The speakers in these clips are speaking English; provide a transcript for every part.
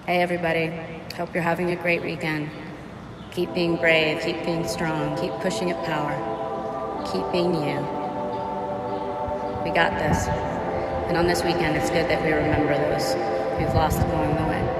Hey everybody, hope you're having a great weekend. Keep being brave, keep being strong, keep pushing at power. Keep being you. We got this. And on this weekend, it's good that we remember those who've lost along the way.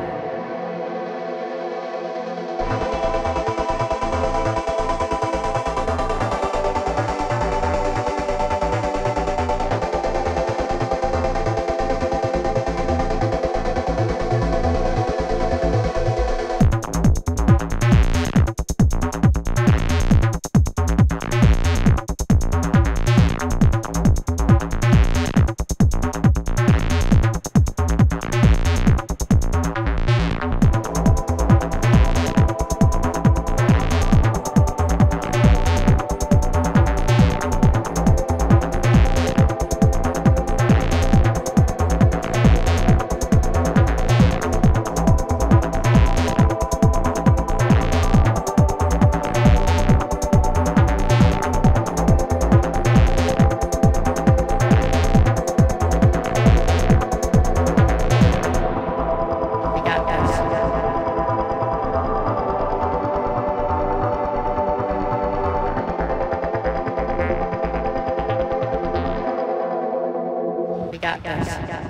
We got this.